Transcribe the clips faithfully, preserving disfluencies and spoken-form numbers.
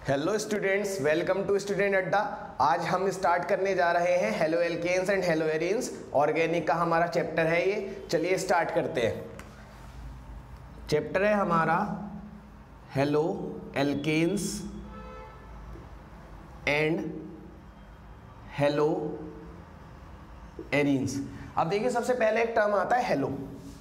Hello students, welcome to student Adda. आज हम start करने जा रहे हैं haloalkanes and haloarenes. Organic का हमारा चैप्टर है ये। चलिए स्टार्ट करते हैं। चैप्टर है हमारा haloalkanes and haloarenes. अब देखिए, सबसे पहले एक टर्म आता है हेलो।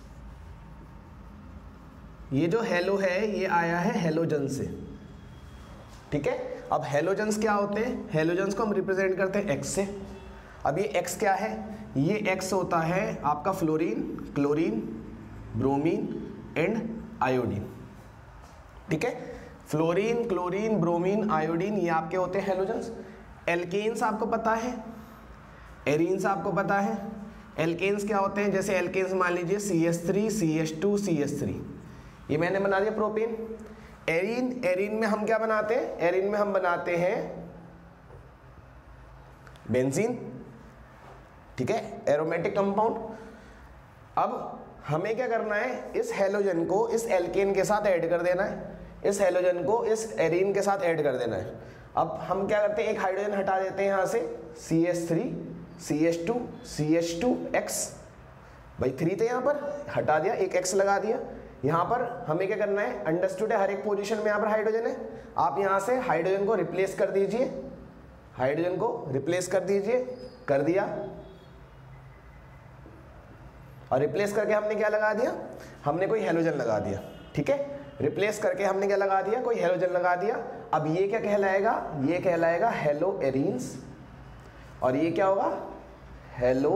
ये जो हेलो है ये आया है हेलोजन से, ठीक है। अब हेलोजन्स क्या होते हैं? हेलोजन्स को हम रिप्रेजेंट करते हैं एक्स से। अब ये एक्स क्या है? ये एक्स होता है आपका fluorine, chlorine, bromine and iodine, ठीक है। फ्लोरीन, क्लोरीन, ब्रोमीन, आयोडीन ये आपके होते हैं हेलोजन्स। एल्केन्स आपको पता है, एरीन्स आपको पता है। एल्केन्स क्या होते हैं? जैसे एल्केन्स मान लीजिए C H three, C H two, C H three, ये मैंने बना दिया प्रोपेन। एरीन, एरीन में हम क्या बनाते हैं? एरीन में हम बनाते हैं बेंजीन, ठीक है, एरोमेटिक कंपाउंड। अब हमें क्या करना है? इस हेलोजन को इस एल्केन के साथ ऐड कर देना है, इस हेलोजन को इस एरीन के साथ ऐड कर देना है। अब हम क्या करते हैं? एक हाइड्रोजन हटा देते हैं यहां से, C H three, C H two, C H two X, भाई थ्री थे यहां पर, हटा दिया, एक एक्स लगा दिया। यहां पर हमें क्या करना है? अंडरस्टूड है, हर एक पोजीशन में यहां पर हाइड्रोजन है। आप यहां से हाइड्रोजन को रिप्लेस कर दीजिए, हाइड्रोजन को रिप्लेस कर दीजिए, कर दिया। और रिप्लेस करके हमने क्या लगा दिया? हमने कोई हेलोजन लगा दिया, ठीक है। रिप्लेस करके हमने क्या लगा दिया? कोई हेलोजन लगा दिया। अब ये क्या कहलाएगा? ये कहलाएगा हेलो एरीन्स, और ये क्या होगा? Halo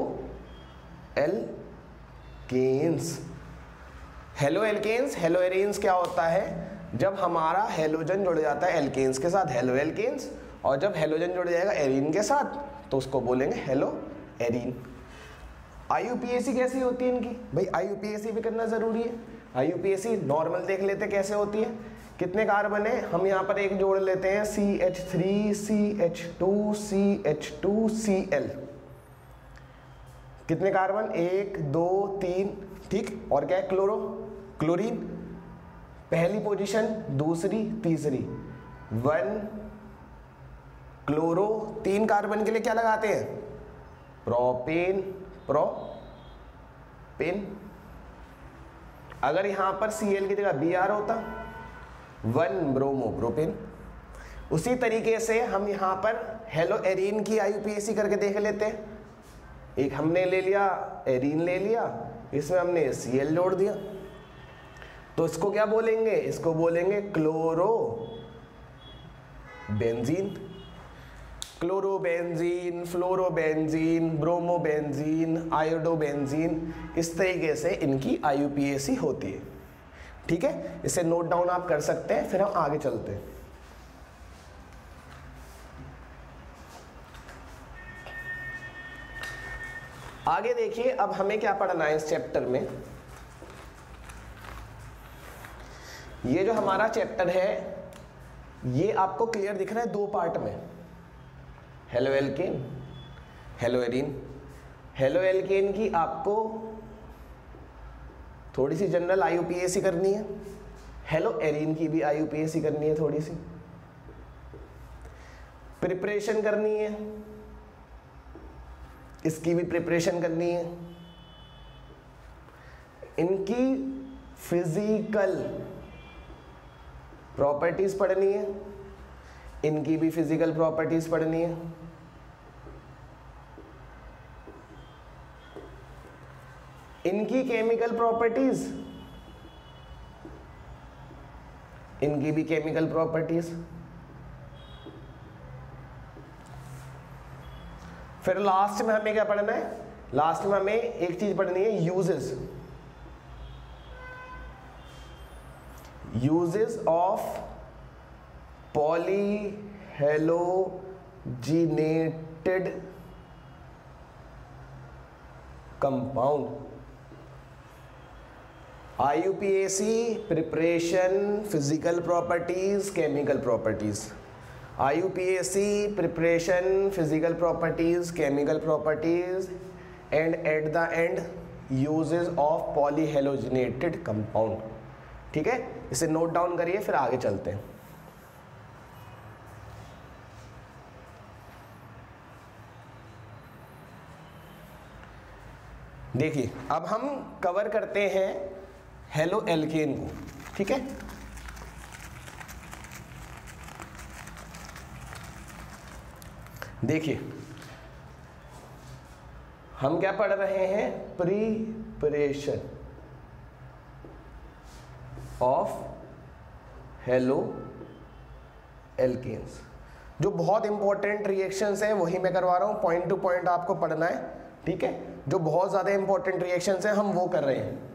alkanes. Haloalkanes, haloarenes क्या होता है? जब हमारा हेलोजन जुड़ जाता है एल्केन्स के साथ, हेलो एल्केन्स, और जब हेलोजन जुड़ जाएगा एरीन के साथ तो उसको बोलेंगे हेलो एरीन। आईयूपीएसी कैसी होती है इनकी? भाई आईयूपीएसी भी करना जरूरी है। आईयूपीएसी नॉर्मल देख लेते कैसे होती है। कितने कार्बन है? हम यहाँ पर एक जोड़ लेते हैं, C H three, C H two, C H two, C L. कितने कार्बन? एक, दो, तीन, ठीक। और क्या है? क्लोरो, क्लोरीन, पहली पोजीशन, दूसरी, तीसरी, वन क्लोरो। तीन कार्बन के लिए क्या लगाते हैं? Propane, propane. अगर यहां पर Cl की जगह Br होता, वन ब्रोमो प्रोपेन। उसी तरीके से हम यहां पर हेलो एरीन की आईयूपीएसी करके देख लेते हैं। एक हमने ले लिया, एरीन ले लिया, इसमें हमने Cl जोड़ दिया, तो इसको क्या बोलेंगे? इसको बोलेंगे chloro benzene. Chlorobenzene, fluorobenzene, bromobenzene, iodobenzene, इस तरीके से इनकी आईयूपीएसी होती है, ठीक है। इसे नोट डाउन आप कर सकते हैं। फिर हम आगे चलते हैं। आगे देखिए, अब हमें क्या पढ़ना है इस चैप्टर में। ये जो हमारा चैप्टर है ये आपको क्लियर दिख रहा है दो पार्ट में, haloalkane, haloarene. Haloalkane की आपको थोड़ी सी जनरल आईयूपीएसी करनी है, हेलो एरीन की भी आईयूपीएसी करनी है, थोड़ी सी प्रिपरेशन करनी है, इसकी भी प्रिपरेशन करनी है। इनकी फिजिकल प्रॉपर्टीज पढ़नी है, इनकी भी फिजिकल प्रॉपर्टीज पढ़नी है। इनकी केमिकल प्रॉपर्टीज, इनकी भी केमिकल प्रॉपर्टीज। फिर लास्ट में हमें क्या पढ़ना है? लास्ट में हमें एक चीज पढ़नी है, uses, uses of polyhalogenated compound. IUPAC preparation, physical properties, chemical properties. IUPAC preparation, physical properties, chemical properties, and at the end uses of polyhalogenated compound, ठीक है। इसे नोट डाउन करिए, फिर आगे चलते हैं। देखिए अब हम कवर करते हैं हेलो एल्केन को, ठीक है। देखिए हम क्या पढ़ रहे हैं, प्रिपरेशन ऑफ हेलो एल्केन्स। जो बहुत इंपॉर्टेंट रिएक्शंस हैं वही मैं करवा रहा हूं, पॉइंट टू पॉइंट आपको पढ़ना है, ठीक है। जो बहुत ज्यादा इंपॉर्टेंट रिएक्शंस हैं हम वो कर रहे हैं।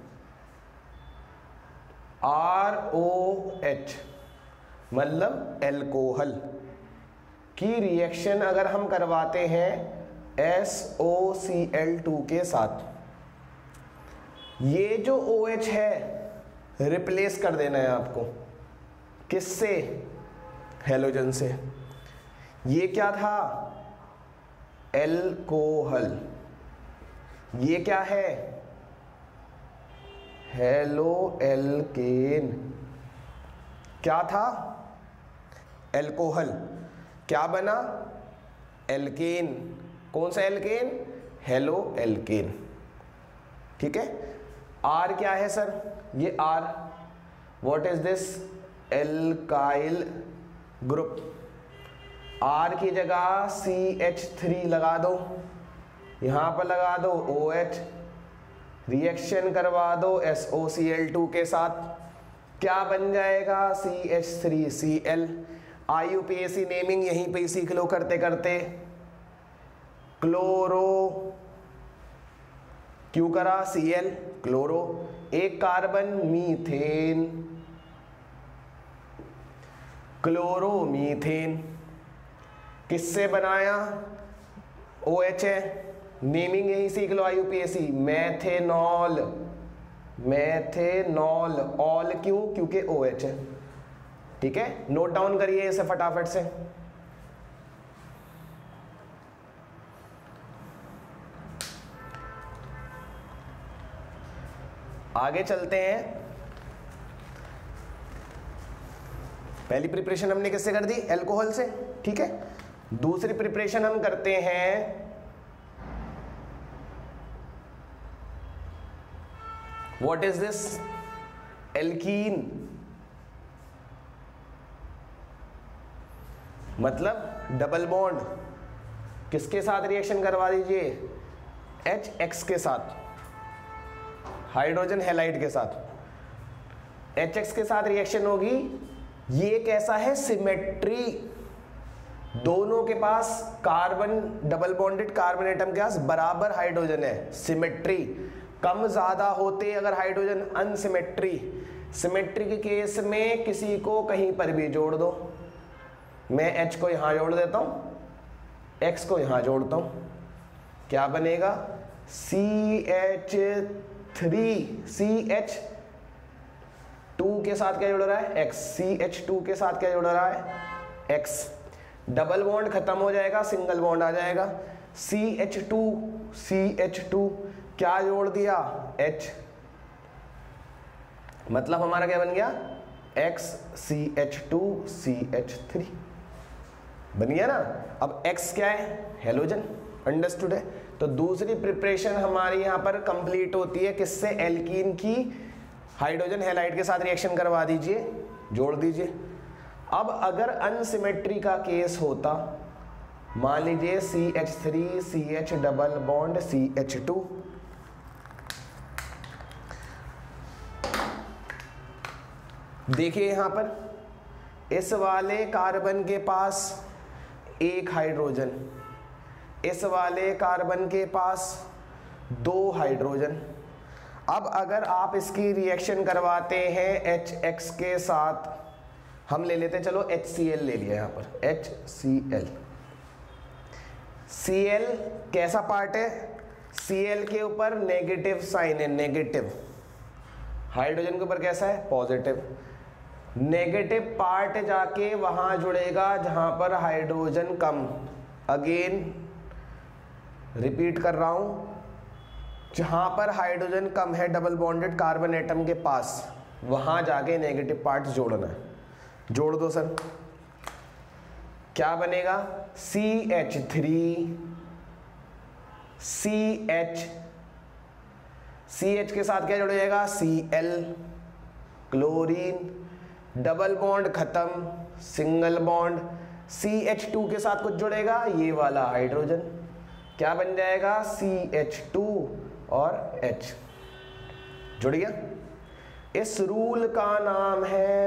आर ओ एच मतलब एल्कोहल की रिएक्शन अगर हम करवाते हैं S O C L two के साथ, ये जो OH है रिप्लेस कर देना है आपको, किससे, हेलोजन से। ये क्या था, एल्कोहल, ये क्या है, हेलो एल्केन। क्या था, एल्कोहल, क्या बना, एल्केन। कौन सा एल्केन, हेलो एल्केन, ठीक है। आर क्या है सर, ये R, what is this, alkyl group. R की जगह सी एच थ्री लगा दो, यहां पर लगा दो OH, रिएक्शन करवा दो S O C L two के साथ, क्या बन जाएगा, C H three C L. I U P A C naming यहीं पे ही सीख लो करते करते। क्लोरो, क्यों करा, Cl, क्लोरो, एक कार्बन मीथेन, क्लोरोमीथेन। किससे बनाया, OH है, नेमिंग यही सीख लो आई U P A C, methanol, methanol, all क्यों, क्योंकि OH है, ठीक है। नोट डाउन करिए इसे फटाफट से। आगे चलते हैं। पहली प्रिपरेशन हमने किससे कर दी, अल्कोहल से, ठीक है। दूसरी प्रिपरेशन हम करते हैं व्हाट इज दिस, एल्कीन, मतलब डबल बॉन्ड। किसके साथ रिएक्शन करवा दीजिए, एच एक्स के साथ, हाइड्रोजन हैलाइड के साथ। एच एक्स के साथ रिएक्शन होगी। ये कैसा है, सिमेट्री, दोनों के पास carbon, double bonded carbon atom के पास बराबर हाइड्रोजन है, सिमेट्री। कम ज्यादा होते अगर हाइड्रोजन, अनसिमेट्री। सिमेट्री के केस में किसी को कहीं पर भी जोड़ दो, मैं H को यहां जोड़ देता हूं, X को यहां जोड़ता हूं, क्या बनेगा, C H three, C H two के साथ क्या जुड़ रहा है, X, सी एच टू के साथ क्या जुड़ रहा है, X। डबल बॉन्ड खत्म हो जाएगा, सिंगल बॉन्ड आ जाएगा, C H two, C H two क्या जोड़ दिया, H, मतलब हमारा क्या बन गया, X C H two C H three बन गया ना। अब X क्या है, हेलोजन, अंडरस्टूड है। तो दूसरी प्रिपरेशन हमारी यहां पर कंप्लीट होती है किससे, एल्कीन की हाइड्रोजन हैलाइड के साथ रिएक्शन करवा दीजिए, जोड़ दीजिए। अब अगर अनसिमेट्री का केस होता, मान लीजिए C H three C H double bond C H two, देखिए यहां पर इस वाले कार्बन के पास एक हाइड्रोजन, इस वाले कार्बन के पास दो हाइड्रोजन। अब अगर आप इसकी रिएक्शन करवाते हैं एच एक्स के साथ, हम ले लेते, चलो एच सी एल ले लिया यहां पर, H C L. C L कैसा पार्ट है, सी एल के ऊपर नेगेटिव साइन है, नेगेटिव। हाइड्रोजन के ऊपर कैसा है, पॉजिटिव। नेगेटिव पार्ट जाके वहां जुड़ेगा जहां पर हाइड्रोजन कम। अगेन रिपीट कर रहा हूं, जहां पर हाइड्रोजन कम है डबल बॉन्डेड कार्बन एटम के पास, वहां जाके नेगेटिव पार्ट जोड़ना है। जोड़ दो सर, क्या बनेगा, C H three C H C H के साथ क्या जुड़ जाएगा, C L, chlorine, double bond खत्म, single bond, C H two के साथ कुछ जुड़ेगा, ये वाला हाइड्रोजन, क्या बन जाएगा, सी एच टू और H, जुड़ गया। इस रूल का नाम है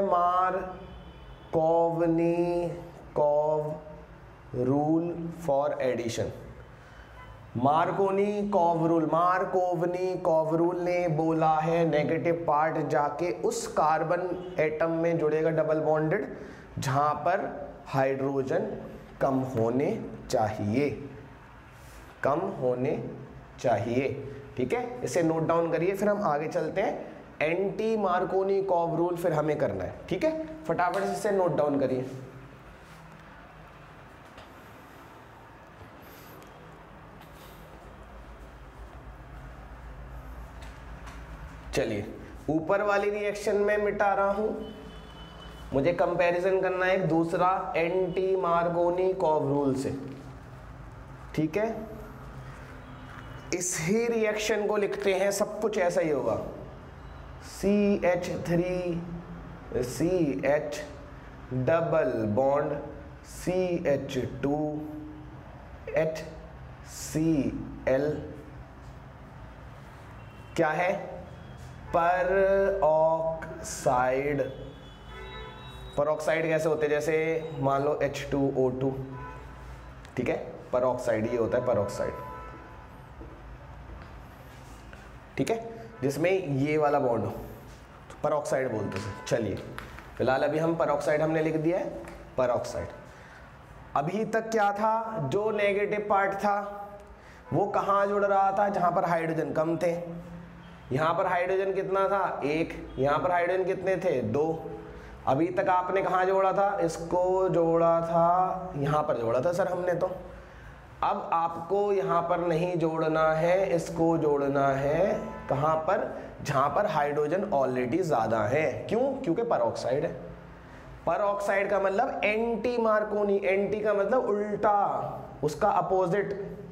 Markovnikov rule for addition. Markovnikov rule, Markovnikov rule ने बोला है नेगेटिव पार्ट जाके उस कार्बन एटम में जुड़ेगा डबल बॉन्डेड जहां पर हाइड्रोजन कम होने चाहिए, कम होने चाहिए। ठीक है, इसे नोट डाउन करिए, फिर हम आगे चलते हैं। एंटी मार्कोनिकॉव रूल फिर हमें करना है। ठीक है, फटाफट से इसे नोट डाउन करिए। चलिए, ऊपर वाली रिएक्शन में मिटा रहा हूं, मुझे कंपैरिजन करना है एक दूसरा एंटी मार्कोनिकॉव रूल से। ठीक है, इस ही रिएक्शन को लिखते हैं, सब कुछ ऐसा ही होगा, C H three C H double bond C H two H C L, क्या है, पर ऑक्साइड। पर ऑक्साइड कैसे होते हैं, जैसे मान लो एच टू ओ टू, ठीक है, पर ऑक्साइड ये होता है, पर ऑक्साइड। ठीक है, जिसमें ये वाला बॉन्ड हो, तो पर ऑक्साइड बोलते हैं। चलिए, फिलहाल अभी हम पर ऑक्साइड हमने लिख दिया है, पर ऑक्साइड। अभी तक क्या था, जो नेगेटिव पार्ट था वो कहाँ जुड़ रहा था, जहां पर हाइड्रोजन कम थे। यहाँ पर हाइड्रोजन कितना था, एक, यहाँ पर हाइड्रोजन कितने थे, दो। अभी तक आपने कहाँ जोड़ा था, इसको जोड़ा था, यहाँ पर जोड़ा था सर हमने तो। अब आपको यहाँ पर नहीं जोड़ना है, इसको जोड़ना है कहाँ पर, जहाँ पर हाइड्रोजन ऑलरेडी ज़्यादा है। क्यों, क्योंकि परऑक्साइड है। परऑक्साइड का मतलब एंटी मार्कोनी, एंटी का मतलब उल्टा, उसका अपोजिट,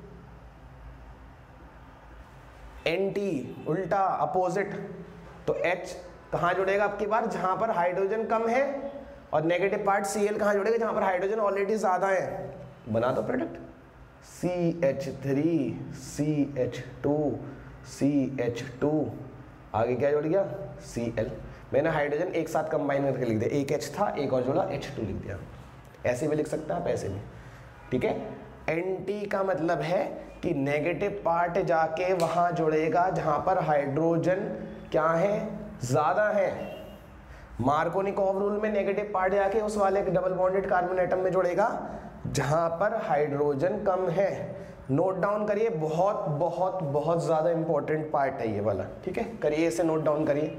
एंटी उल्टा अपोजिट। तो H कहाँ जुड़ेगा आपकी बार, जहां पर हाइड्रोजन कम है, और नेगेटिव पार्ट Cl कहाँ जुड़ेगा, जहां पर हाइड्रोजन ऑलरेडी ज्यादा है। बना दो product, C H three C H two C H two, आगे क्या जुड़ गया, Cl। मैंने हाइड्रोजन एक साथ कंबाइन करके लिख दिया, एक H था, एक और जुड़ा एच टू लिख दिया। ऐसे भी लिख सकते हैं आप, ऐसे भी। ठीक है, एंटी का मतलब है कि नेगेटिव पार्ट जाके वहां जुड़ेगा जहां पर हाइड्रोजन क्या है, ज्यादा है। मार्कोनिकॉव रूल में नेगेटिव पार्ट जाके उस वाले डबल बॉन्डेड कार्बन एटम में जुड़ेगा जहां पर हाइड्रोजन कम है। नोट डाउन करिए, बहुत बहुत बहुत ज्यादा इंपॉर्टेंट पार्ट है ये वाला। ठीक है, करिए इसे, नोट डाउन करिए।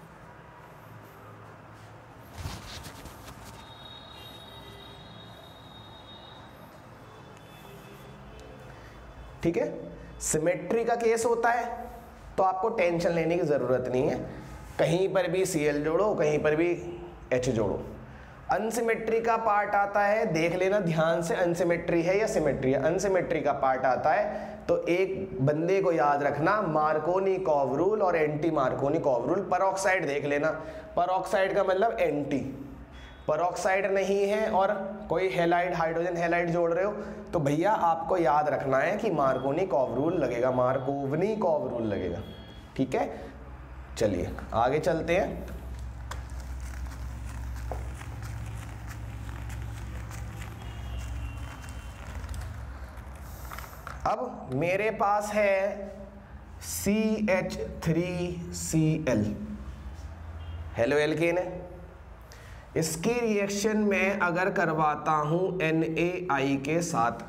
ठीक है, सिमेट्री का केस होता है तो आपको टेंशन लेने की जरूरत नहीं है, कहीं पर भी Cl जोड़ो, कहीं पर भी H जोड़ो। अनसिमेट्री का पार्ट आता है, देख लेना ध्यान से, अनसिमेट्री है या सिमेट्री है। अनसिमेट्री का पार्ट आता है तो एक बंदे को याद रखना, मार्कोनिकॉव रूल और एंटी मार्कोनिकॉव रूल। परऑक्साइड देख लेना, परऑक्साइड का मतलब एंटी, परऑक्साइड नहीं है और कोई हैलाइड, हाइड्रोजन हैलाइड जोड़ रहे हो तो भैया आपको याद रखना है कि मार्कोनिकॉव रूल लगेगा, मार्कोवनिकॉव रूल लगेगा। ठीक है, चलिए आगे चलते हैं। अब मेरे पास है C H three C L, haloalkane है। इसकी रिएक्शन में अगर करवाता हूं एन ए आई के साथ,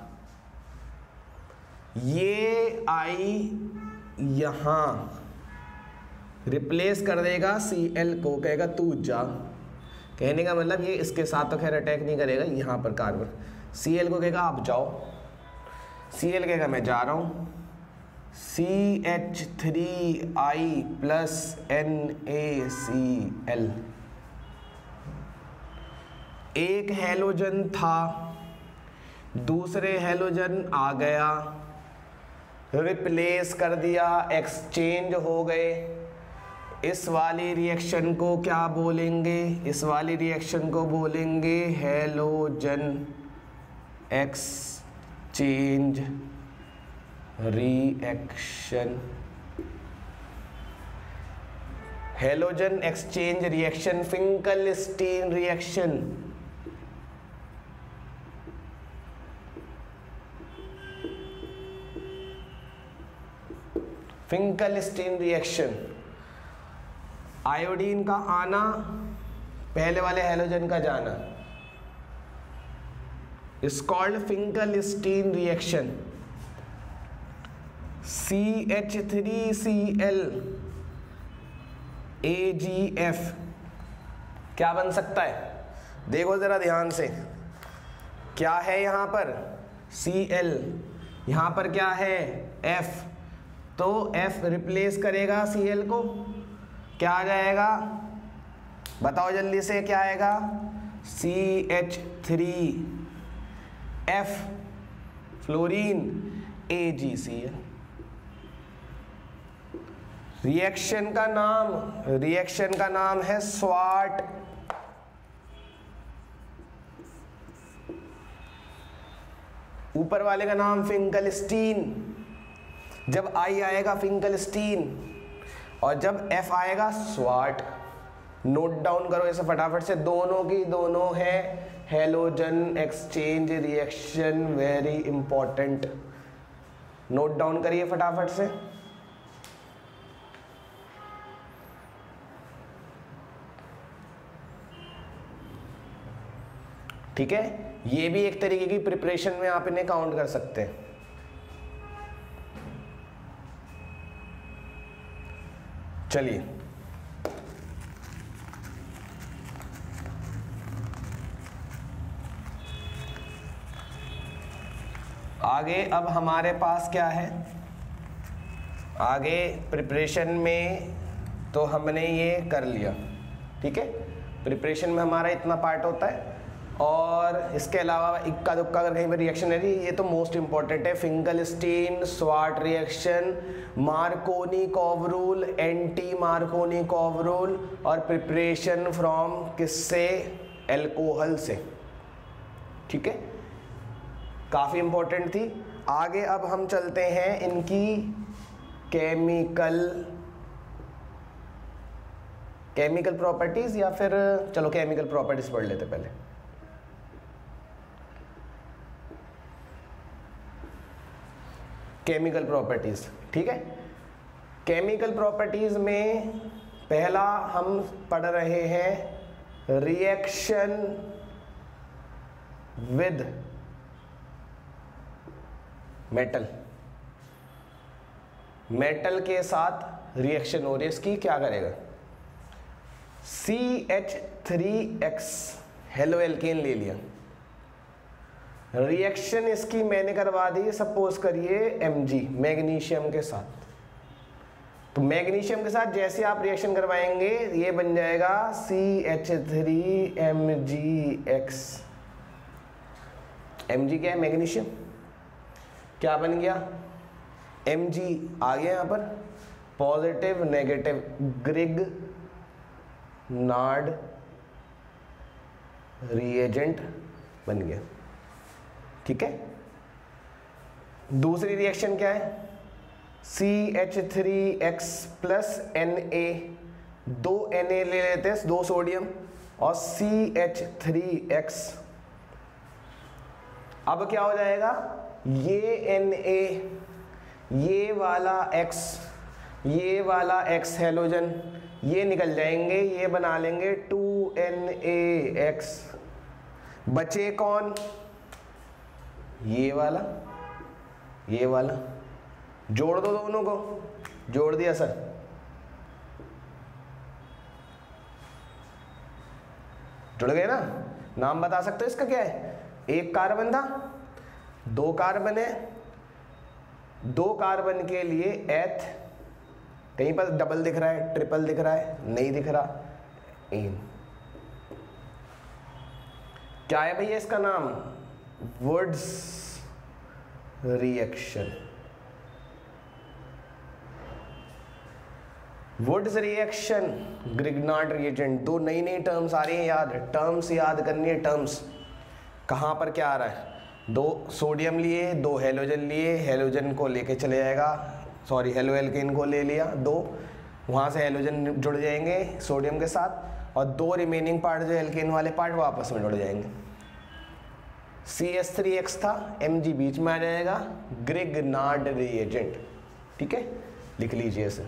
ये आई यहां रिप्लेस कर देगा सी एल को, कहेगा तू जा। कहने का मतलब ये इसके साथ तो खैर अटैक नहीं करेगा, यहां पर कार्बन, सी एल को कहेगा आप जाओ, सी एल कहेगा मैं जा रहा हूं। C H three I plus N A C L, एक हैलोजन था, दूसरे हैलोजन आ गया, रिप्लेस कर दिया, एक्सचेंज हो गए। इस वाली रिएक्शन को क्या बोलेंगे? इस वाली रिएक्शन को बोलेंगे halogen exchange reaction. Halogen exchange reaction, Finkelstein reaction. Finkelstein reaction, iodine का आना, पहले वाले हैलोजन का जाना, is called Finkelstein reaction. C H three C L A G F क्या बन सकता है? देखो जरा ध्यान से, क्या है यहां पर? सी एल, यहां पर क्या है? F। तो F रिप्लेस करेगा सी एल को, क्या आ जाएगा? बताओ जल्दी से, क्या आएगा? C H three F fluorine A G C L. Reaction का नाम, रिएक्शन का नाम है स्वाट। ऊपर वाले का नाम फिंकलस्टीन। जब आई आएगा फिंकलस्टीन और जब एफ आएगा स्वाट। नोट डाउन करो इसे फटाफट से, दोनों की दोनों है halogen exchange reaction, very important. Note down करिए फटाफट से। ठीक है, ये भी एक तरीके की प्रिपरेशन में आप इन्हें काउंट कर सकते हैं। चलिए आगे, अब हमारे पास क्या है आगे प्रिपरेशन में? तो हमने ये कर लिया, ठीक है। प्रिपरेशन में हमारा इतना पार्ट होता है, और इसके अलावा इक्का दुक्का अगर कहीं पर रिएक्शन है, ये तो मोस्ट इंपॉर्टेंट है। Finkelstein Swarts reaction, Markovnikov rule, anti Markovnikov rule, और प्रिपरेशन फ्रॉम किससे? एल्कोहल से, ठीक है। काफ़ी इंपॉर्टेंट थी। आगे अब हम चलते हैं इनकी केमिकल केमिकल प्रॉपर्टीज, या फिर चलो केमिकल प्रॉपर्टीज पढ़ लेते पहले। केमिकल प्रॉपर्टीज, ठीक है। केमिकल प्रॉपर्टीज में पहला हम पढ़ रहे हैं रिएक्शन विद मेटल। मेटल के साथ रिएक्शन हो रही है इसकी, क्या करेगा? C H three X haloalkane ले लिया, रिएक्शन इसकी मैंने करवा दी, सपोज करिए Mg मैग्नीशियम के साथ। तो मैग्नीशियम के साथ जैसे आप रिएक्शन करवाएंगे ये बन जाएगा C H three M G X. Mg क्या है? मैग्नीशियम। क्या बन गया? Mg आ गया यहां पर, positive negative Grignard reagent बन गया, ठीक है। दूसरी रिएक्शन क्या है? C H three X plus N A, दो Na ले लेते हैं, दो सोडियम, और सी एच थ्री एक्स। अब क्या हो जाएगा? ये Na, ये वाला X, ये वाला X हैलोजन, ये निकल जाएंगे, ये बना लेंगे टू एन ए एक्स। बचे कौन? ये वाला, ये वाला। जोड़ दो दोनों को, जोड़ दिया सर। जुड़ गए ना? नाम बता सकते हो इसका क्या है? एक कार्बन था, दो कार्बन है, दो कार्बन के लिए एथ, कहीं पर डबल दिख रहा है, ट्रिपल दिख रहा है, नहीं दिख रहा, एन। क्या है भैया इसका नाम? Wurtz reaction. Wurtz reaction, Grignard reagent. दो नई नई टर्म्स आ रही हैं याद, टर्म्स याद करनी है। टर्म्स कहाँ पर क्या आ रहा है, दो सोडियम लिए, दो हेलोजन लिए, हेलोजन को लेके चले जाएगा, सॉरी हेलो एल्केन को ले लिया दो, वहाँ से हेलोजन जुड़ जाएंगे सोडियम के साथ, और दो रिमेनिंग पार्ट जो एल्केन वाले पार्ट वो आपस में जुड़ जाएंगे। सी एच थ्री एक्स था, Mg बीच में आ जाएगा, ग्रिग्नार्ड रिएजेंट। ठीक है, लिख लीजिए इसे।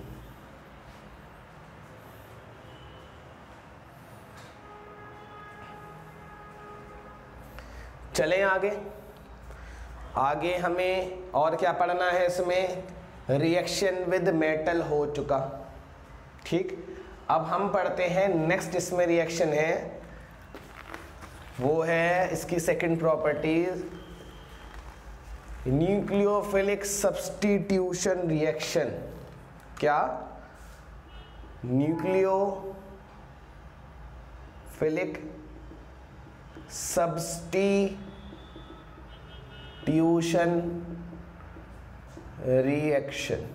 चलें आगे। आगे हमें और क्या पढ़ना है इसमें, रिएक्शन विद मेटल हो चुका। ठीक, अब हम पढ़ते हैं नेक्स्ट, इसमें रिएक्शन है वो है इसकी second properties, nucleophilic substitution reaction. क्या, न्यूक्लियोफिलिक सब्स्टिट्यूशन रिएक्शन।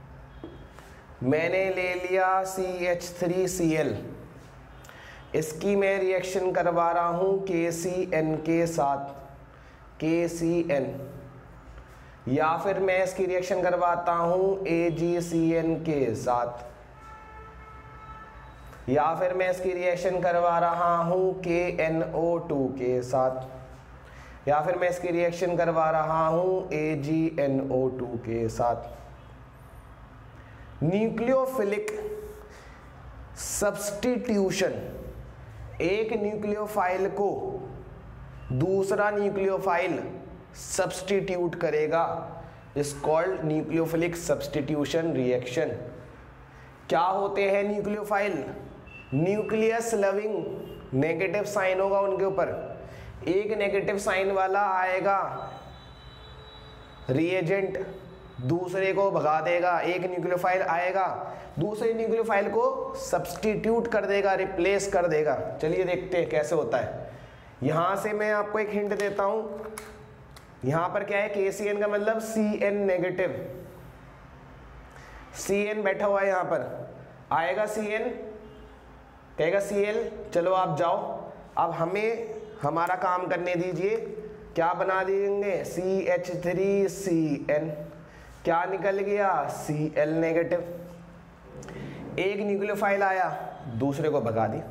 मैंने ले लिया C H three C L, इसकी मैं रिएक्शन करवा रहा हूं के सी एन के साथ, के सी एन, या फिर मैं इसकी रिएक्शन करवाता हूं ए जी सी एन के साथ, या फिर मैं इसकी रिएक्शन करवा रहा हूं के एन ओ टू के साथ, या फिर मैं इसकी रिएक्शन करवा रहा हूं ए जी एन ओ टू के साथ। न्यूक्लियोफिलिक सब्स्टिट्यूशन, एक न्यूक्लियोफाइल को दूसरा न्यूक्लियोफाइल सब्स्टिट्यूट करेगा, is called nucleophilic substitution reaction. क्या होते हैं nucleophile, nucleus loving, negative sign होगा उनके ऊपर, एक नेगेटिव साइन वाला आएगा रिएजेंट, दूसरे को भगा देगा, एक न्यूक्लियोफाइल आएगा दूसरे न्यूक्लियोफाइल को सब्स्टिट्यूट कर देगा, रिप्लेस कर देगा। चलिए देखते हैं कैसे होता है। यहां से मैं आपको एक हिंट देता हूं, यहां पर क्या है, के सी एन का मतलब C N negative, C N बैठा हुआ है यहां पर, आएगा सी एन, कहेगा सी एल, चलो आप जाओ, अब हमें हमारा काम करने दीजिए, क्या बना देंगे, C H three C N, क्या निकल गया, सी एल नेगेटिव। एक न्यूक्लियोफाइल आया, दूसरे को भगा दी।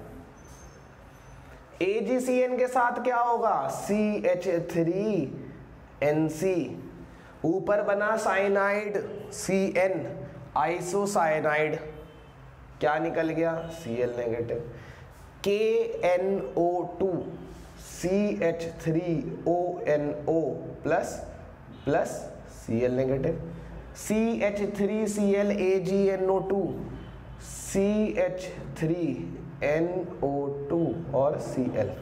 ए जी सी एन के साथ क्या होगा, C H three N C, ऊपर बना साइनाइड सी एन, आइसोसाइनाइड, क्या निकल गया, C L negative. K N O two, C H three O N O plus plus C L negative, C H three C L A G N O two, C H three N O two और C L.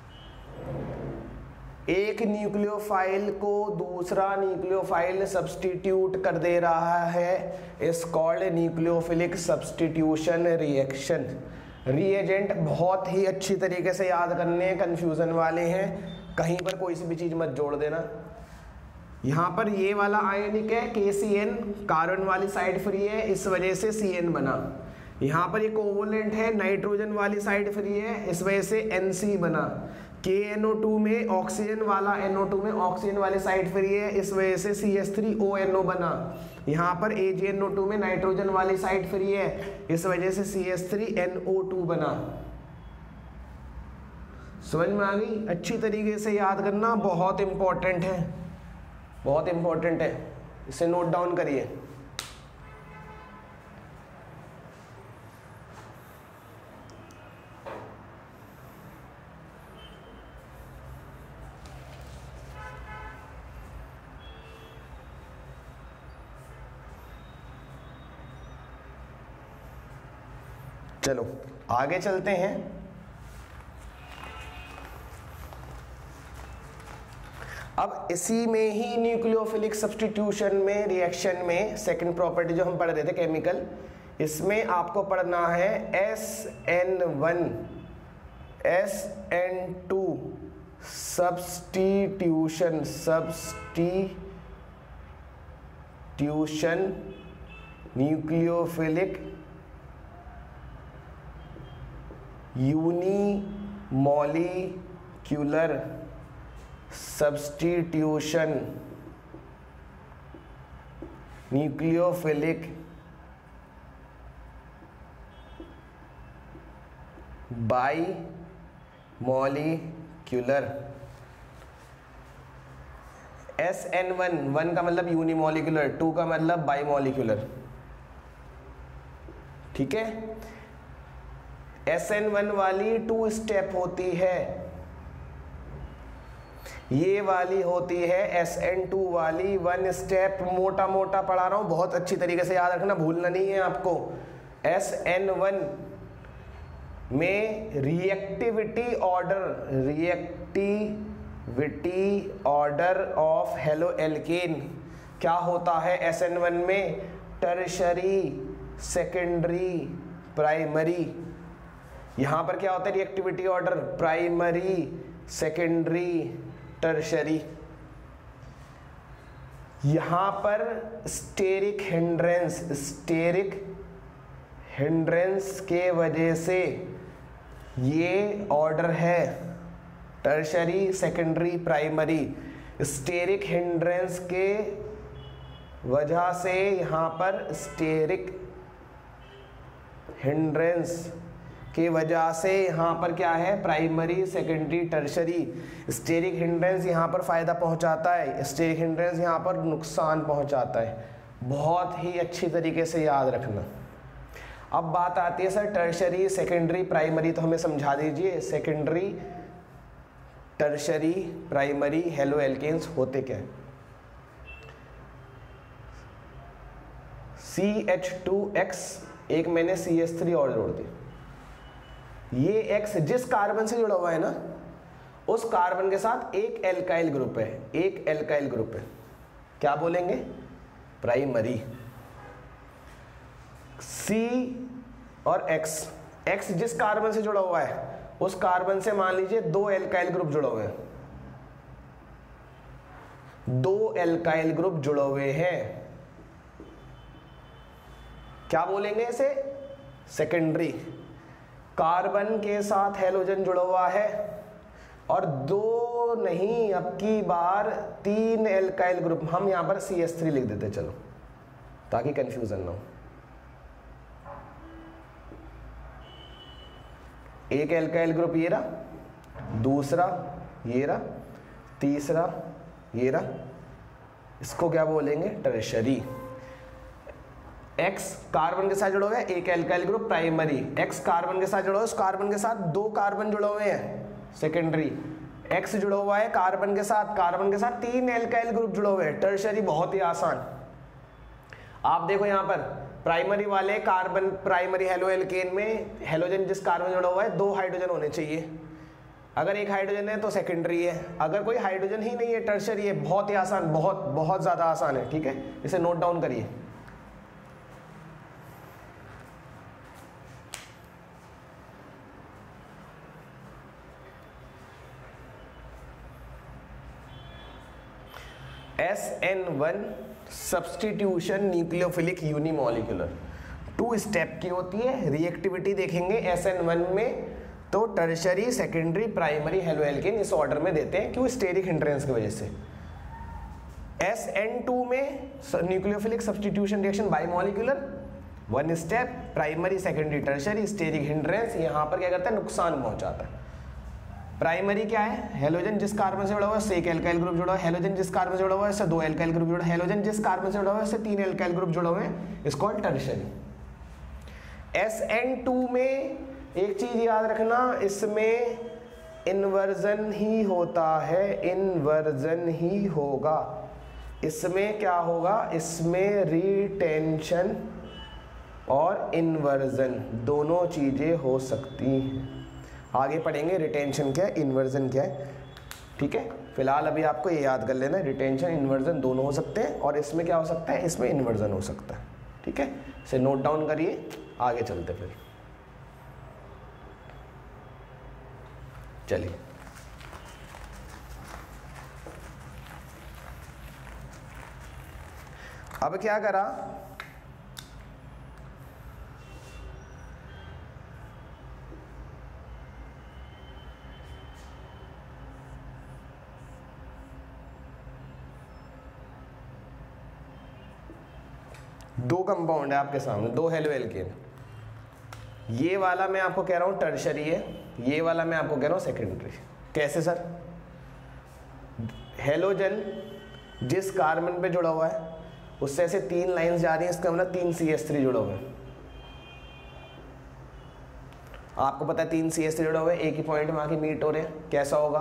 एक nucleophile को दूसरा nucleophile substitute कर दे रहा है, is called nucleophilic substitution reaction. Reagent बहुत ही अच्छी तरीके से याद करने, कंफ्यूजन वाले हैं, कहीं पर कोई सी भी चीज मत जोड़ देना। यहाँ पर ये वाला आयनिक है के सी एन, कार्बन वाली साइड फ्री है, इस वजह से सी एन बना। यहाँ पर ये कोवलेंट है, नाइट्रोजन वाली साइड फ्री है, इस वजह से एन सी बना। के एन ओ टू में ऑक्सीजन वाला एन ओ टू में ऑक्सीजन वाली साइड फ्री है, इस वजह से C H three O N O बना। यहाँ पर A G N O two में नाइट्रोजन वाली साइड फ्री है, इस वजह से C H three N O two बना। समझ में आ गई? अच्छी तरीके से याद करना, बहुत इंपॉर्टेंट है, बहुत इंपॉर्टेंट है, इसे नोट डाउन करिए। चलो आगे चलते हैं। अब इसी में ही न्यूक्लियोफिलिक सब्स्टिट्यूशन में रिएक्शन में सेकंड प्रॉपर्टी जो हम पढ़ रहे थे केमिकल, इसमें आपको पढ़ना है S N one S N two substitution substitution nucleophilic unimolecular substitution nucleophilic bimolecular. S N one, one का मतलब यूनिमॉलिक्यूलर, टू का मतलब बाई मॉलिक्यूलर, ठीक है। एस एन वन वाली टू स्टेप होती है, ये वाली होती है एस एन टू वाली वन स्टेप। मोटा मोटा पढ़ा रहा हूं, बहुत अच्छी तरीके से याद रखना, भूलना नहीं है आपको। एस एन वन में reactivity order, reactivity order of haloalkane क्या होता है एस एन वन में? Tertiary, secondary, primary. यहां पर क्या होता है reactivity order? Primary, secondary, tertiary. यहां पर स्टेरिक हिंड्रेंस, स्टेरिक हिंड्रेंस के वजह से ये ऑर्डर है tertiary, secondary, primary. Steric hindrance के वजह से यहां पर स्टेरिक हिंड्रेंस के वजह से यहां पर क्या है? Primary, secondary, tertiary. Steric hindrance यहां पर फायदा पहुंचाता है, स्टेरिक हिंड्रेंस यहां पर नुकसान पहुंचाता है। बहुत ही अच्छी तरीके से याद रखना। अब बात आती है सर टर्शरी, सेकेंडरी, प्राइमरी, तो हमें समझा दीजिए secondary, tertiary, primary haloalkanes होते क्या है? सी एच टू एक्स, एक मैंने सी एच थ्री और जोड़ दी। ये एक्स जिस कार्बन से जुड़ा हुआ है ना, उस कार्बन के साथ एक एल्काइल ग्रुप है, एक एल्काइल ग्रुप है, क्या बोलेंगे? प्राइमरी। सी और एक्स, एक्स जिस कार्बन से जुड़ा हुआ है उस कार्बन से मान लीजिए दो एल्काइल ग्रुप जुड़े हुए हैं, दो एल्काइल ग्रुप जुड़े हुए हैं, क्या बोलेंगे इसे? सेकेंडरी। कार्बन के साथ हैलोजन जुड़ा हुआ है और दो नहीं, अब की बार तीन एल्काइल ग्रुप, हम यहां पर सी एच थ्री लिख देते चलो ताकि कंफ्यूजन ना हो। एक एल्काइल ग्रुप ये रहा, दूसरा ये रहा, तीसरा ये रहा, इसको क्या बोलेंगे? टर्शरी। एक्स कार्बन के साथ जुड़ा हुआ है, एक alkyl group primary. X carbon के साथ जुड़ा हुआ है, उस कार्बन के साथ दो कार्बन जुड़े हुए हैं, सेकेंडरी। एक्स जुड़ा हुआ है कार्बन के साथ, कार्बन के साथ तीन एल्काइल ग्रुप जुड़े हुए हैं, टर्शरी। बहुत ही आसान। आप देखो यहां पर प्राइमरी वाले कार्बन, प्राइमरी हेलो एल्केन में हेलोजन जिस कार्बन जुड़ा हुआ है दो हाइड्रोजन होने चाहिए, अगर एक हाइड्रोजन है तो सेकेंडरी है, अगर कोई हाइड्रोजन ही नहीं है टर्शरी है। बहुत ही आसान, बहुत बहुत ज्यादा आसान है, ठीक है। इसे नोट डाउन करिए। S N one substitution nucleophilic unimolecular two step की होती है। रिएक्टिविटी देखेंगे एस एन वन में तो tertiary, secondary, primary haloalkane इस ऑर्डर में देते हैं, क्यों? स्टेरिक हिंड्रेंस की वजह से। एस एन टू में nucleophilic substitution reaction bimolecular, one step, primary, secondary, tertiary, steric hindrance यहां पर क्या करता है? नुकसान पहुंचाता है। प्राइमरी क्या है? हेलोजन जिस कार्बन से जुड़ा हुआ है उससे एक एल्काइल ग्रुप जुड़ा हुआ है, हेलोजन जिस कार्बन से जुड़ा हुआ है उससे दो एल्काइल ग्रुप जुड़ा है, हेलोजन जिस कार्बन से जुड़ा हुआ है उससे तीन एल्काइल ग्रुप जुड़े हुए हैं, इसको टर्शरी। एस एन टू में एक चीज याद रखना, इसमें इन्वर्जन ही होता है, इन्वर्जन ही होगा। इसमें क्या होगा? इसमें रिटेंशन और इन्वर्जन दोनों चीजें हो सकती हैं। आगे पढ़ेंगे रिटेंशन क्या है, इन्वर्जन क्या है, ठीक है। फिलहाल अभी आपको ये याद कर लेना है, रिटेंशन, इन्वर्जन दोनों हो सकते हैं और इसमें क्या हो सकता है? इसमें इन्वर्जन हो सकता है, ठीक है। इसे नोट डाउन करिए, आगे चलते फिर। चलिए अब क्या करा, दो कंपाउंड है आपके सामने, दो हेलो एल्केन। ये वाला मैं आपको कह रहा हूं टर्शरी है, ये वाला मैं आपको कह रहा हूं सेकेंडरी। कैसे सर? हेलोजन जिस कार्बन पे जुड़ा हुआ है उससे ऐसे तीन लाइंस जा रही हैं, इसका मतलब तीन सी एच थ्री जुड़ा हुआ है। आपको पता है तीन सी एच थ्री जुड़ा हुआ है, एक ही पॉइंट में आके मीट हो रहे हैं, कैसा होगा?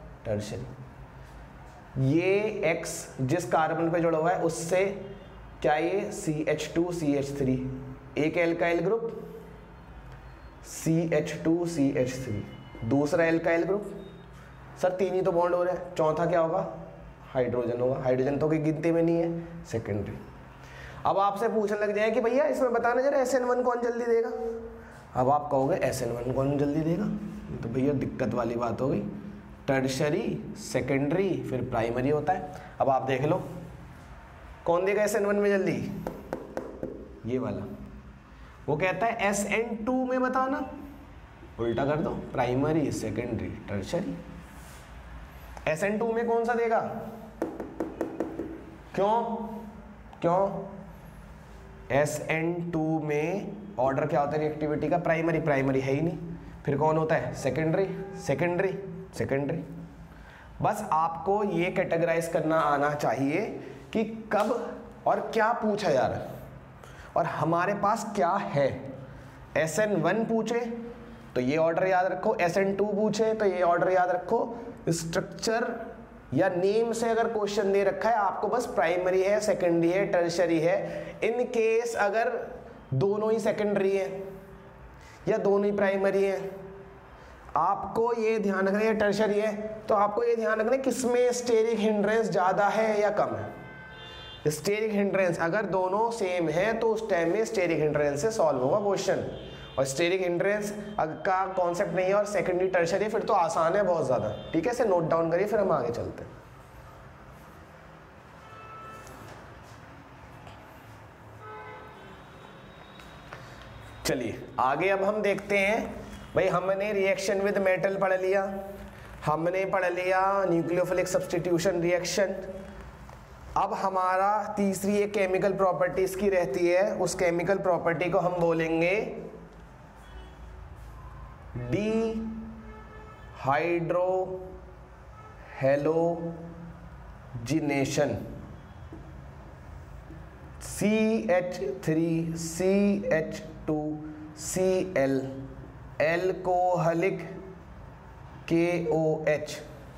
टर्शरी। ये X जिस कार्बन पे जुड़ा हुआ है उससे क्या ये C H two C H three, एक alkyl group C H two C H three, दूसरा एल्काइल ग्रुप, सर तीन ही तो बॉन्ड हो रहे हैं, चौथा क्या होगा? हाइड्रोजन होगा। हाइड्रोजन तो कोई गिनती में नहीं है, सेकेंडरी। अब आपसे पूछने लग जाए कि भैया इसमें बताना जरा एस एन वन कौन जल्दी देगा। अब आप कहोगे एस एन वन कौन जल्दी देगा, तो भैया दिक्कत वाली बात हो गई। टर्शरी, सेकेंडरी, फिर प्राइमरी होता है। अब आप देख लो कौन देगा एस एन वन में जल्दी? ये वाला। वो कहता है एस एन टू में बताना, उल्टा कर दो, primary, secondary, tertiary. S N two में कौन सा देगा? क्यों क्यों? एस एन टू में ऑर्डर क्या होता है रिएक्टिविटी का? प्राइमरी। प्राइमरी है ही नहीं, फिर कौन होता है? सेकेंडरी। Secondary secondary. बस आपको ये कैटेगराइज करना आना चाहिए कि कब और क्या पूछा जा रहा है और हमारे पास क्या है। एस एन वन पूछे तो ये ऑर्डर याद रखो, एस एन टू पूछे तो ये ऑर्डर याद रखो। स्ट्रक्चर या नेम से अगर क्वेश्चन दे रखा है आपको बस प्राइमरी है, सेकेंडरी है, टर्शरी है। इन केस अगर दोनों ही सेकेंडरी है या दोनों ही प्राइमरी है, आपको ये ध्यान रखना है टर्शरी है तो आपको ये ध्यान रखना है किसमें स्टेरिक हिंड्रेंस ज्यादा है या कम है। स्टेरिक हिंड्रेंस अगर दोनों सेम है तो उस टाइम में स्टेरिक हिंड्रेंस से सॉल्व होगा क्वेश्चन। और स्टेरिक हिंड्रेंस का कॉन्सेप्ट नहीं है और सेकेंडरी टर्शरी फिर तो आसान है बहुत ज्यादा। ठीक है, इसे नोट डाउन करिए फिर हम आगे चलते हैं। चलिए आगे अब हम देखते हैं भाई, हमने रिएक्शन विद मेटल पढ़ लिया, हमने पढ़ लिया न्यूक्लियोफिलिक सब्स्टिट्यूशन रिएक्शन। अब हमारा तीसरी एक केमिकल प्रॉपर्टीज की रहती है, उस केमिकल प्रॉपर्टी को हम बोलेंगे dehydrohalogenation. C H three C H two C L alcoholic K O H.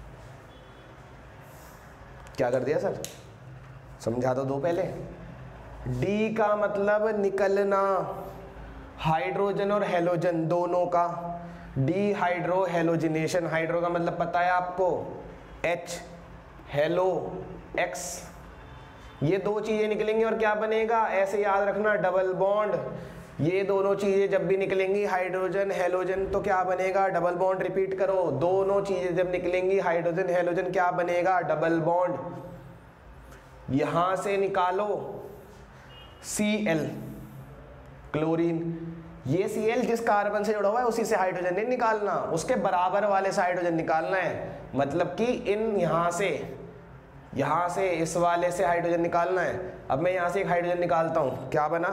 क्या कर दिया सर? समझा तो दो पहले। डी का मतलब निकलना, हाइड्रोजन और हेलोजन दोनों का, डी हाइड्रो हेलोजिनेशन। हाइड्रो का मतलब पता है आपको, एच, हेलो एक्स। ये दो चीजें निकलेंगी और क्या बनेगा ऐसे याद रखना, डबल बॉन्ड। ये दोनों चीजें जब भी निकलेंगी हाइड्रोजन हेलोजन तो क्या बनेगा? Double bond. रिपीट करो, दोनों चीजें जब निकलेंगी हाइड्रोजन हेलोजन क्या बनेगा? Double bond. यहां से निकालो सी एल क्लोरीन। ये सी एल जिस कार्बन से जुड़ा हुआ है उसी से हाइड्रोजन नहीं निकालना, उसके बराबर वाले से हाइड्रोजन निकालना है। मतलब कि इन यहां से यहां से इस वाले से हाइड्रोजन निकालना है। अब मैं यहां से एक हाइड्रोजन निकालता हूं, क्या बना?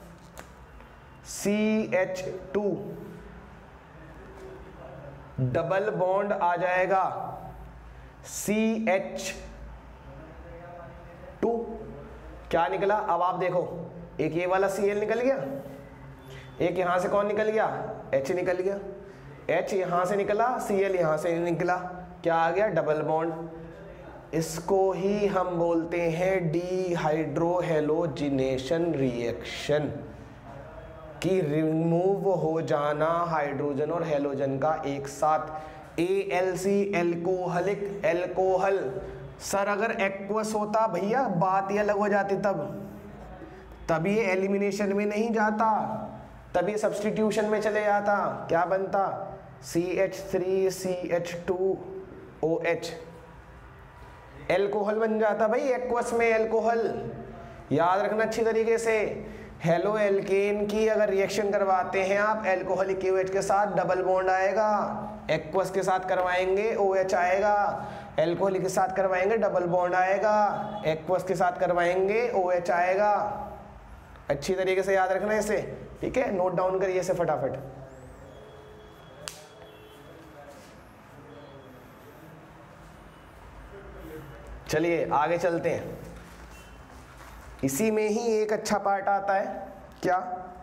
C H two, double bond आ जाएगा सी एच टू। क्या निकला? अब आप देखो, एक ये वाला सी एल निकल गया, एक यहां से कौन निकल गया? H निकल गया। H यहां से निकला, सी एल यहां से निकला, क्या आ गया? Double bond. इसको ही हम बोलते हैं डी हाइड्रोहेलोजिनेशन रिएक्शन, कि रिमूव हो जाना हाइड्रोजन और हेलोजन का एक साथ। A L C alcoholic, alcohol. Sir अगर एक्वस होता भैया बात ही अलग हो जाती, तब तब ये एलिमिनेशन में नहीं जाता, तब ये सब्स्टिट्यूशन में चले जाता। क्या बनता? C H three C H two O H, alcohol बन जाता भाई एक्वस में एल्कोहल। याद रखना अच्छी तरीके से, हेलो एल्केन की अगर रिएक्शन करवाते हैं आप एल्कोहलिक के ओ एच के साथ डबल बॉन्ड आएगा, एक्वस के साथ करवाएंगे ओ एच आएगा, एल्कोहलिक के साथ करवाएंगे डबल बॉन्ड आएगा, एक्वस के साथ करवाएंगे ओ एच आएगा। अच्छी तरीके से याद रखना इसे, ठीक है, नोट डाउन करिए इसे फटाफट। चलिए आगे चलते हैं। इसी में ही एक अच्छा पार्ट आता है, क्या,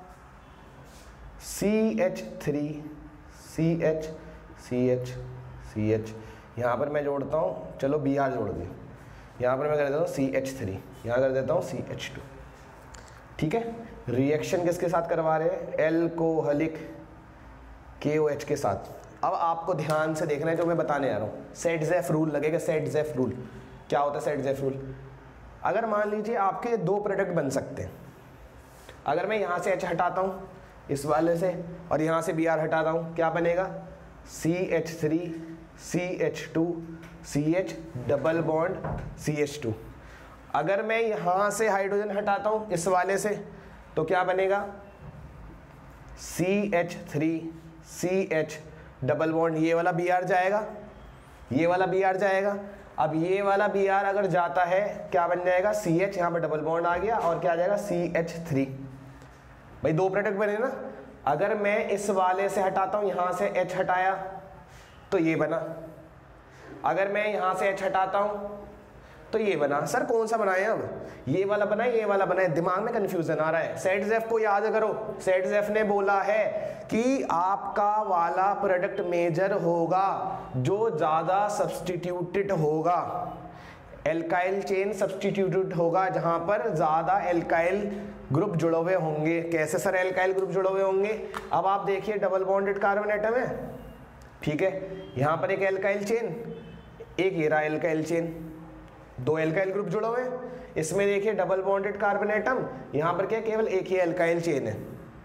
C H three C H C H C H, यहाँ पर मैं जोड़ता हूँ, चलो बी आर जोड़ दिया, यहाँ पर मैं कर देता हूँ सी एच थ्री, यहाँ कर देता हूँ सी एच टू, ठीक है। रिएक्शन किसके साथ करवा रहे हैं, एल्कोहलिक के ओ एच के साथ। अब आपको ध्यान से देखना है जो मैं बताने आ रहा हूँ, सेट जेफ रूल लगेगा। सेट जेफ रूल क्या होता है? सेट जेफ रूल, अगर मान लीजिए आपके दो प्रोडक्ट बन सकते हैं, अगर मैं यहाँ से H हटाता हूँ इस वाले से और यहाँ से बी आर हटाता हूँ, क्या बनेगा, C H three C H two C H double bond C H two. अगर मैं यहाँ से हाइड्रोजन हटाता हूँ इस वाले से तो क्या बनेगा, C H three C H double bond, ये वाला बी आर जाएगा, ये वाला बी आर जाएगा। अब ये वाला बी आर अगर जाता है क्या बन जाएगा, सी एच, यहाँ पर डबल बॉन्ड आ गया और क्या आ जाएगा, सी एच थ्री। भाई दो प्रोडक्ट बने ना। अगर मैं इस वाले से हटाता हूँ, यहाँ से H हटाया तो ये बना, अगर मैं यहाँ से H हटाता हूँ तो ये बना। सर कौन सा बनाए अब, ये वाला बना ये वाला बना है, दिमाग में कंफ्यूजन आ रहा है। सेट जेफ को याद करो, सेट जेफ ने बोला है कि आपका वाला प्रोडक्ट मेजर होगा जो ज़्यादा सब्सटीट्यूटेड होगा, एल्काइल चेन सब्सटीट्यूटेड होगा, जहां पर ज़्यादा एल्काइल ग्रुप जुड़े हुए होंगे। कैसे सर एल्काइल ग्रुप जुड़े हुए होंगे, अब आप देखिए डबल बॉन्डेड कार्बन एटम है, ठीक है, यहाँ पर एक एल्काइल चेन, एक ये रहा एल्काइल चेन, दो एल्काइल ग्रुप जुड़े हुए। इसमें देखिए डबल बॉन्डेड कार्बन एटम, यहाँ पर क्या केवल एक ही एल्काइल चेन है,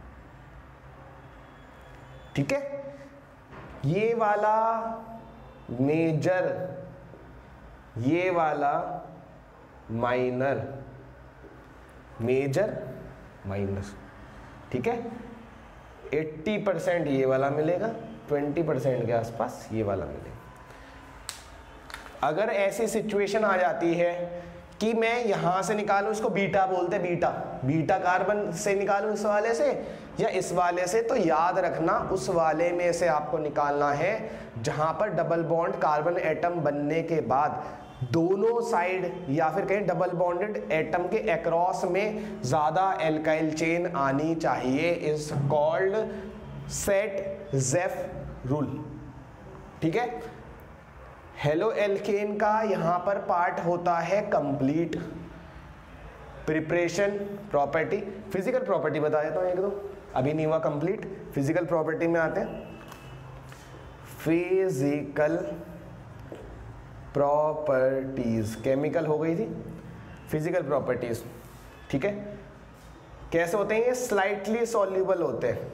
ठीक है। ये वाला मेजर, ये वाला माइनर, मेजर माइनर, ठीक है। अस्सी परसेंट ये वाला मिलेगा, बीस परसेंट के आसपास ये वाला मिलेगा। अगर ऐसी सिचुएशन आ जाती है कि मैं यहां से निकालूं, इसको बीटा बोलते हैं, बीटा बीटा कार्बन से निकालूं इस वाले से या इस वाले से, तो याद रखना उस वाले में से आपको निकालना है जहां पर डबल बॉन्ड कार्बन एटम बनने के बाद दोनों साइड या फिर कहीं डबल बॉन्डेड एटम के अक्रॉस में ज्यादा एल्काइल चेन आनी चाहिए। Is called Saytzeff rule, ठीक है। हेलो एल्केन का यहां पर पार्ट होता है complete, preparation, property, physical property बता देता हूं एक दो, अभी नहीं हुआ कंप्लीट। फिजिकल प्रॉपर्टी में आते हैं, फिजिकल प्रॉपर्टीज, केमिकल हो गई थी, फिजिकल प्रॉपर्टीज, ठीक है। कैसे होते हैं ये, स्लाइटली सॉल्यूबल होते हैं,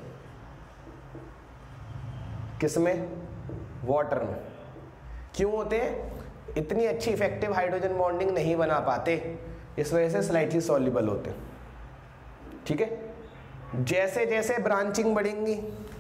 किसमें, वाटर में। क्यों होते हैं, इतनी अच्छी इफेक्टिव हाइड्रोजन बॉन्डिंग नहीं बना पाते, इस वजह से स्लाइटली सॉल्यूबल होते हैं, ठीक है। जैसे जैसे ब्रांचिंग बढ़ेंगी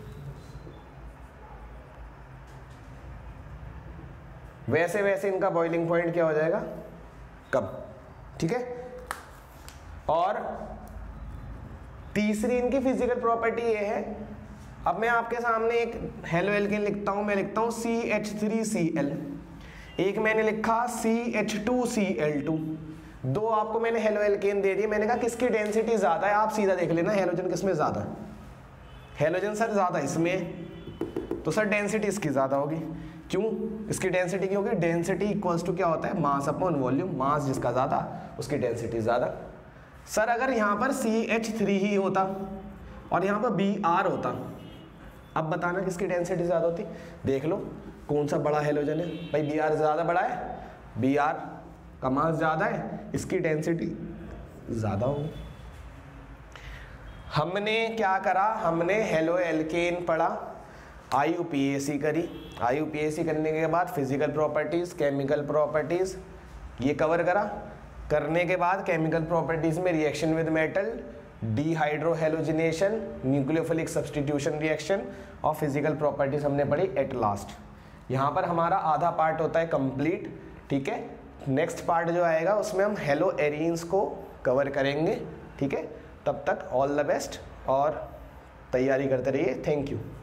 वैसे वैसे इनका बॉइलिंग पॉइंट क्या हो जाएगा, कम, ठीक है। और तीसरी इनकी फिजिकल प्रॉपर्टी ये है, अब मैं आपके सामने एक हेलो एल्केन लिखता हूं, मैं लिखता हूं C H three C L, एक मैंने लिखा C H two C L two, दो आपको मैंने हेलो एल्केन दे दिए। मैंने कहा किसकी डेंसिटी ज्यादा है, आप सीधा देख लेना हेलोजन किसमें ज्यादा है। हेलोजन सर ज्यादा इसमें, तो सर डेंसिटी इसकी ज्यादा होगी। क्यों, इसकी डेंसिटी की होगी, डेंसिटी इक्वल्स टू क्या होता है, मास अपॉन वॉल्यूम, मास जिसका ज्यादा उसकी डेंसिटी ज्यादा। सर अगर यहाँ पर सी एच थ्री ही होता और यहाँ पर बी आर होता, अब बताना किसकी डेंसिटी ज्यादा होती, देख लो कौन सा बड़ा हेलोजन है। भाई बी आर ज्यादा बड़ा है, बी आर का मास ज्यादा है, इसकी डेंसिटी ज्यादा होगी। हमने क्या करा, हमने हेलो एल्केन पढ़ा, आई यू पी ए सी करी, आई यू पी ए सी करने के बाद फिजिकल प्रॉपर्टीज, केमिकल प्रॉपर्टीज ये कवर करा। करने के बाद केमिकल प्रॉपर्टीज में reaction with metal, dehydrohalogenation, nucleophilic substitution reaction और फिजिकल प्रॉपर्टीज हमने पढ़ी एट लास्ट। यहाँ पर हमारा आधा पार्ट होता है कंप्लीट, ठीक है। नेक्स्ट पार्ट जो आएगा उसमें हम हेलो एरीन्स को कवर करेंगे, ठीक है। तब तक ऑल द बेस्ट और तैयारी करते रहिए। Thank you.